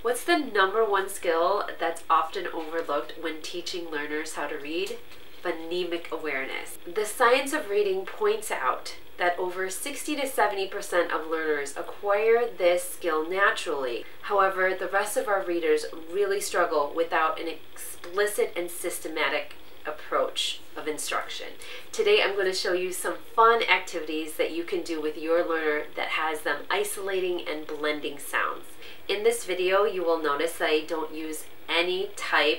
What's the #1 skill that's often overlooked when teaching learners how to read? Phonemic awareness. The science of reading points out that over 60 to 70% of learners acquire this skill naturally. However, the rest of our readers really struggle without an explicit and systematic approach of instruction. Today I'm going to show you some fun activities that you can do with your learner that has them isolating and blending sounds. In this video, you will notice that I don't use any type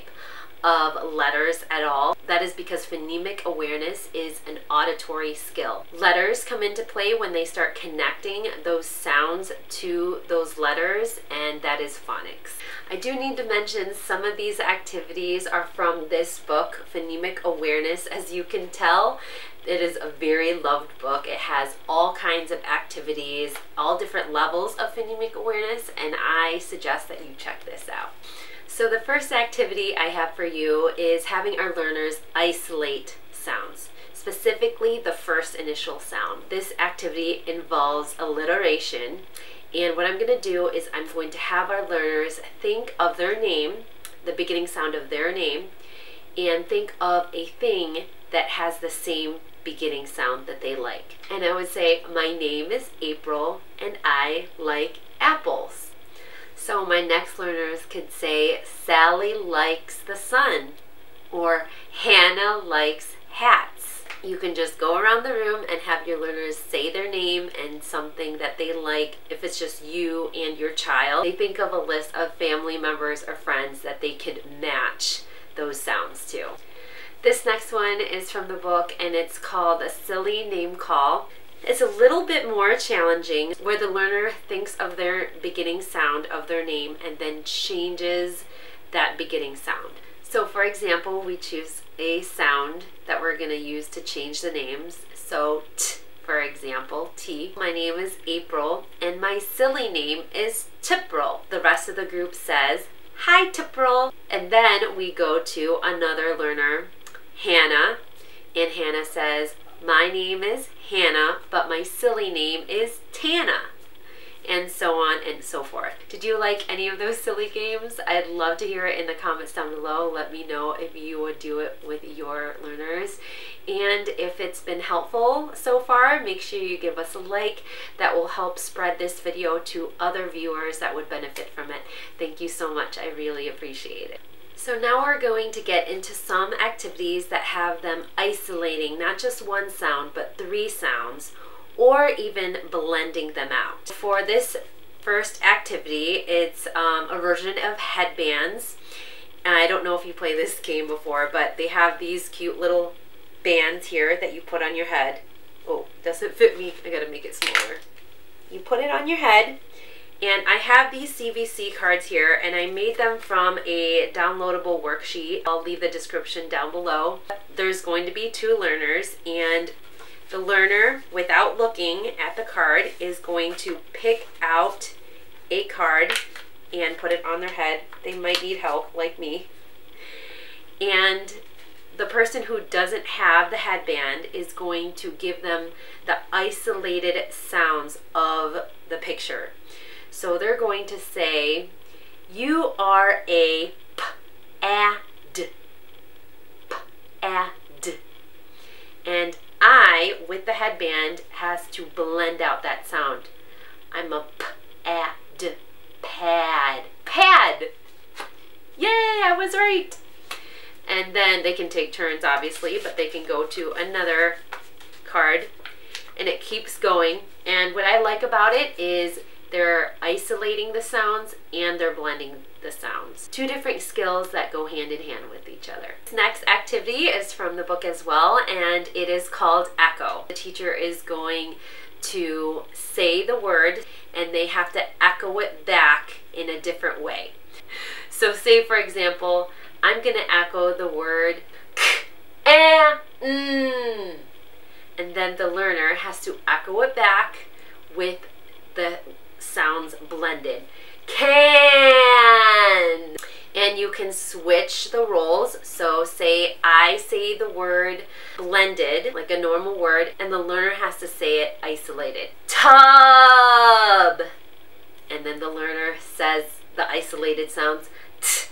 of letters at all. That is because phonemic awareness is an auditory skill. Letters come into play when they start connecting those sounds to those letters, and that is phonics. I do need to mention some of these activities are from this book, Phonemic Awareness. As you can tell, it is a very loved book. It has all kinds of activities, all different levels of phonemic awareness, and I suggest that you check this out. So the first activity I have for you is having our learners isolate sounds, specifically the first initial sound. This activity involves alliteration, and what I'm going to do is I'm going to have our learners think of their name, the beginning sound of their name, and think of a thing that has the same beginning sound that they like. And I would say, my name is April and I like apples. So my next learners could say, Sally likes the sun, or Hannah likes hats. You can just go around the room and have your learners say their name and something that they like. If it's just you and your child, they think of a list of family members or friends that they could match those sounds to. This next one is from the book, and it's called A Silly Name Call. It's a little bit more challenging, where the learner thinks of their beginning sound of their name and then changes that beginning sound. So for example, we choose a sound that we're going to use to change the names. So T, for example, T. My name is April and my silly name is Tipril. The rest of the group says, Hi Tipril. And then we go to another learner, Hannah, and Hannah says, my name is Hannah, but my silly name is Tana, and so on and so forth. Did you like any of those silly games? I'd love to hear it in the comments down below. Let me know if you would do it with your learners. And if it's been helpful so far, make sure you give us a like. That will help spread this video to other viewers that would benefit from it. Thank you so much. I really appreciate it. So now we're going to get into some activities that have them isolating not just one sound, but 3 sounds, or even blending them out. For this first activity, it's a version of Headbands. I don't know if you played this game before, but they have these cute little bands here that you put on your head. Oh, doesn't fit me. I gotta make it smaller. You put it on your head. And I have these CVC cards here, and I made them from a downloadable worksheet. I'll leave the description down below. There's going to be 2 learners, and the learner, without looking at the card, is going to pick out a card and put it on their head. They might need help, like me. And the person who doesn't have the headband is going to give them the isolated sounds of the picture. So they're going to say, you are a p-a-d, p-a-d. And I, with the headband, has to blend out that sound. I'm a p-a-d, pad, pad. Yay, I was right. And then they can take turns, obviously, but they can go to another card, and it keeps going. And what I like about it is they're isolating the sounds and they're blending the sounds. 2 different skills that go hand in hand with each other. This next activity is from the book as well, and it is called Echo. The teacher is going to say the word, and they have to echo it back in a different way. So say, for example, I'm going to echo the word k-a-n, and then the learner has to echo it back with the sounds blended. Can. And you can switch the roles. So say I say the word blended, like a normal word, and the learner has to say it isolated. Tub. And then the learner says the isolated sounds. T,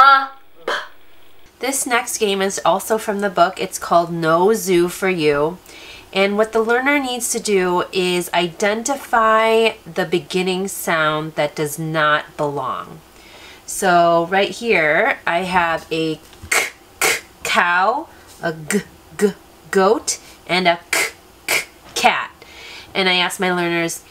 b. This next game is also from the book. It's called No Zoo for You. And what the learner needs to do is identify the beginning sound that does not belong. So right here, I have a k, k, cow, a g, g, goat, and a k, k, cat. And I ask my learners,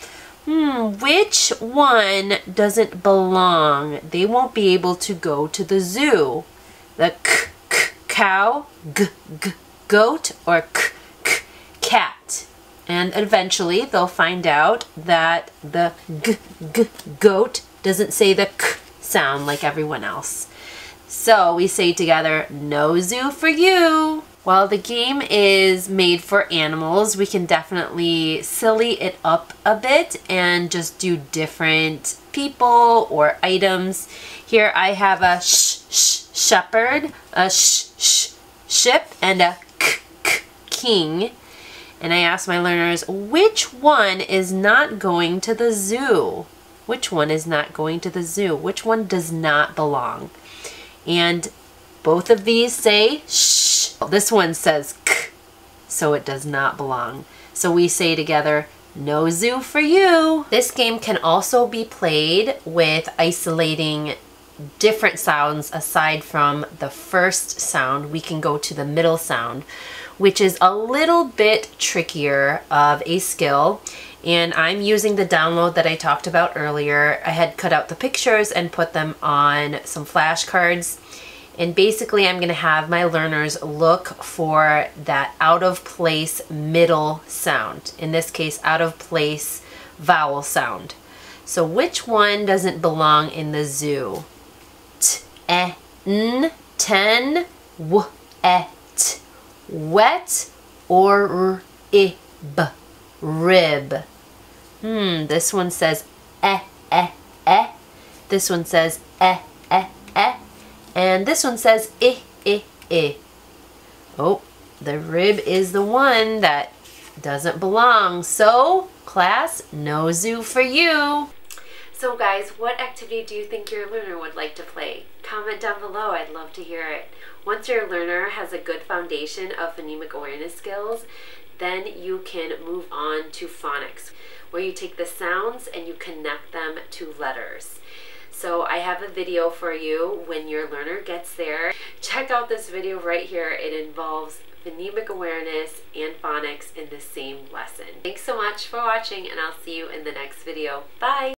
which one doesn't belong? They won't be able to go to the zoo. The k, k, cow, g, g, goat, or k, k, cat. And eventually they'll find out that the g, g, goat doesn't say the k sound like everyone else. So we say together, no zoo for you. While the game is made for animals, we can definitely silly it up a bit and just do different people or items. Here I have a shepherd, a ship, and a king. And I ask my learners, which one is not going to the zoo? Which one is not going to the zoo? Which one does not belong? And both of these say shh. This one says k, so it does not belong. So we say together, no zoo for you. This game can also be played with isolating different sounds aside from the first sound. We can go to the middle sound, which is a little bit trickier of a skill. And I'm using the download that I talked about earlier. I had cut out the pictures and put them on some flashcards. And basically I'm going to have my learners look for that out of place middle sound. In this case, out of place vowel sound. So which one doesn't belong in the zoo? T, e, n, ten, w, e, t. Wet or r, I, b, rib. This one says e. This one says e. And this one says I. Oh, the rib is the one that doesn't belong. So, class, no zoo for you. So guys, what activity do you think your learner would like to play? Comment down below, I'd love to hear it. Once your learner has a good foundation of phonemic awareness skills, then you can move on to phonics, where you take the sounds and you connect them to letters. So I have a video for you when your learner gets there. Check out this video right here. It involves phonemic awareness and phonics in the same lesson. Thanks so much for watching, and I'll see you in the next video. Bye!